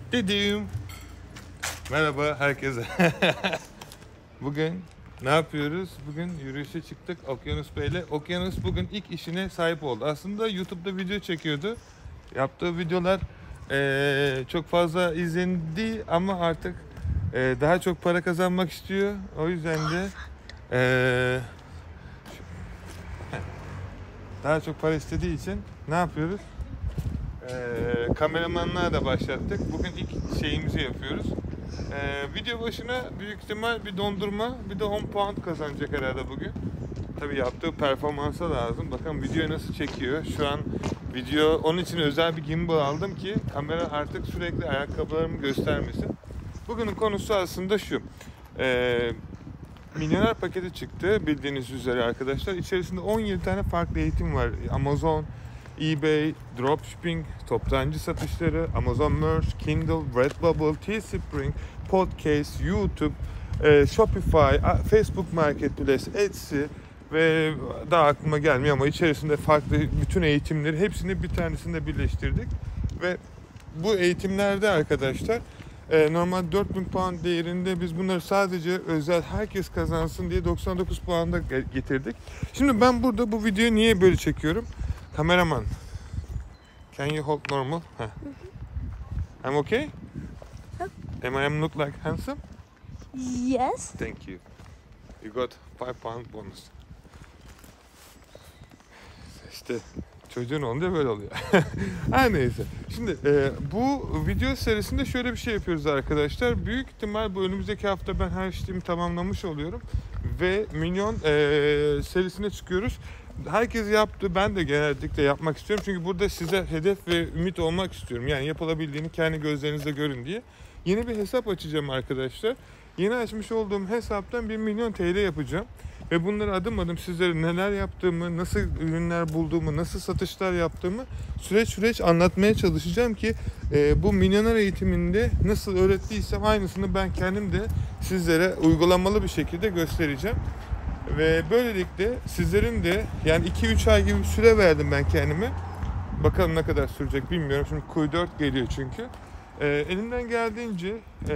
Dedim. Merhaba herkese. Bugün ne yapıyoruz? Bugün yürüyüşe çıktık Okyanus Bey'le. Okyanus bugün ilk işine sahip oldu. Aslında YouTube'da video çekiyordu. Yaptığı videolar çok fazla izlendi ama artık daha çok para kazanmak istiyor. O yüzden de daha çok para istediği için ne yapıyoruz? Kameramanlığa da başlattık. Bugün ilk şeyimizi yapıyoruz. Video başına büyük ihtimal bir dondurma, bir de 10 pound kazanacak herhalde bugün. Tabii yaptığı performansa lazım. Bakın videoyu nasıl çekiyor. Şu an video, onun için özel bir gimbal aldım ki kamera artık sürekli ayakkabılarımı göstermesin. Bugünün konusu aslında şu. Milyoner paketi çıktı bildiğiniz üzere arkadaşlar. İçerisinde 17 tane farklı eğitim var. Amazon, eBay, dropshipping, toptancı satışları, Amazon Merch, Kindle, Redbubble, Teespring, Podcast, YouTube, Shopify, Facebook Marketplace, Etsy ve daha aklıma gelmiyor ama içerisinde farklı bütün eğitimleri hepsini bir tanesinde birleştirdik ve bu eğitimlerde arkadaşlar normal 4000 pound değerinde biz bunları sadece özel herkes kazansın diye 99 puanda getirdik. Şimdi ben burada bu videoyu niye böyle çekiyorum? Kameraman, can you hold normal? I'm okay? Am I look like handsome? Yes. Thank you. You got 5 pound bonus. İşte çocuğun olunca böyle oluyor. Her neyse. Şimdi bu video serisinde şöyle bir şey yapıyoruz arkadaşlar. Büyük ihtimal bu önümüzdeki hafta ben her şeyimi tamamlamış oluyorum. Ve milyon serisine çıkıyoruz. Herkes yaptı. Ben de genellikle yapmak istiyorum. Çünkü burada size hedef ve ümit olmak istiyorum. Yani yapılabildiğini kendi gözlerinizle görün diye. Yeni bir hesap açacağım arkadaşlar. Yeni açmış olduğum hesaptan 1 milyon TL yapacağım. Ve bunları adım adım sizlere neler yaptığımı, nasıl ürünler bulduğumu, nasıl satışlar yaptığımı süreç anlatmaya çalışacağım ki bu milyoner eğitiminde nasıl öğrettiysem aynısını ben kendim de sizlere uygulamalı bir şekilde göstereceğim. Ve böylelikle sizlerin de yani 2-3 ay gibi bir süre verdim ben kendime. Bakalım ne kadar sürecek bilmiyorum. Şimdi Q4 geliyor çünkü. Elimden geldiğince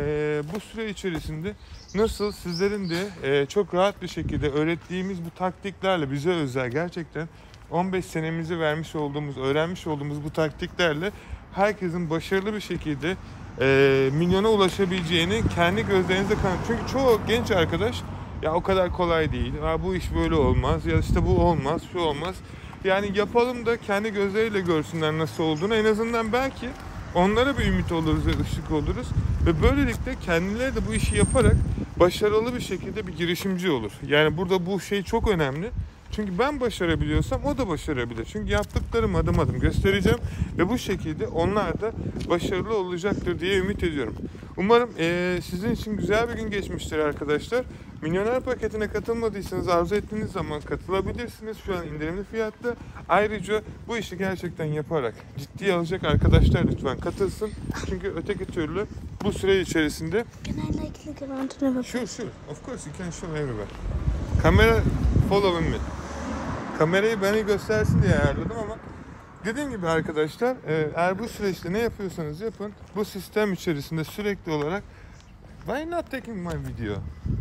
bu süre içerisinde nasıl sizlerin de çok rahat bir şekilde öğrettiğimiz bu taktiklerle bize özel gerçekten 15 senemizi vermiş olduğumuz, öğrenmiş olduğumuz bu taktiklerle herkesin başarılı bir şekilde milyona ulaşabileceğini kendi gözlerinizle kanıt. Çünkü çoğu genç arkadaş ya o kadar kolay değil, ya bu iş böyle olmaz, ya işte bu olmaz, şu olmaz. Yani yapalım da kendi gözleriyle görsünler nasıl olduğunu. En azından belki onlara bir ümit oluruz ve ışık oluruz. Ve böylelikle kendileri de bu işi yaparak başarılı bir şekilde bir girişimci olur. Yani burada bu şey çok önemli. Çünkü ben başarabiliyorsam o da başarabilir. Çünkü yaptıklarımı adım adım göstereceğim. Ve bu şekilde onlar da başarılı olacaktır diye ümit ediyorum. Umarım sizin için güzel bir gün geçmiştir arkadaşlar. Milyoner paketine katılmadıysanız arzu ettiğiniz zaman katılabilirsiniz. Şu an indirimli fiyatta. Ayrıca bu işi gerçekten yaparak ciddiye alacak arkadaşlar lütfen katılsın. Çünkü öteki türlü bu süre içerisinde Can I like look around to never? Sure. Of course you can show everywhere. Kamera following me. Kamerayı bana göstersin diye ayarladım ama dediğim gibi arkadaşlar eğer bu süreçte ne yapıyorsanız yapın bu sistem içerisinde sürekli olarak why not taking my video?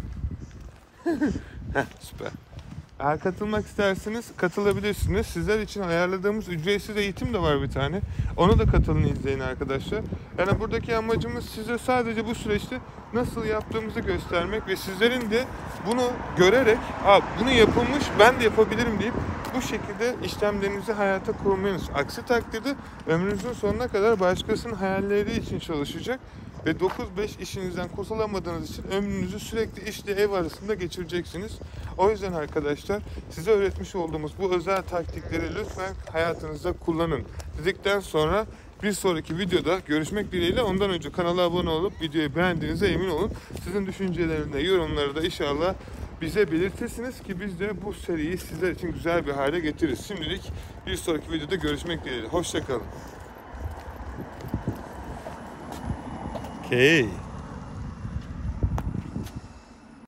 Süper. Eğer katılmak isterseniz katılabilirsiniz. Sizler için ayarladığımız ücretsiz eğitim de var bir tane. Onu da katılın izleyin arkadaşlar. Yani buradaki amacımız size sadece bu süreçte nasıl yaptığımızı göstermek ve sizlerin de bunu görerek bunu yapılmış ben de yapabilirim deyip bu şekilde işlemlerinizi hayata kurmanız. Aksi takdirde ömrünüzün sonuna kadar başkasının hayalleri için çalışacak ve 9-5 işinizden kurtulamadığınız için ömrünüzü sürekli işle ev arasında geçireceksiniz. O yüzden arkadaşlar size öğretmiş olduğumuz bu özel taktikleri lütfen hayatınızda kullanın dedikten sonra bir sonraki videoda görüşmek dileğiyle. Ondan önce kanala abone olup videoyu beğendiğinize emin olun. Sizin düşüncelerinde, yorumları da inşallah bize belirtirsiniz ki biz de bu seriyi sizler için güzel bir hale getiririz. Şimdilik bir sonraki videoda görüşmek dileğiyle. Hoşça kalın. Okay.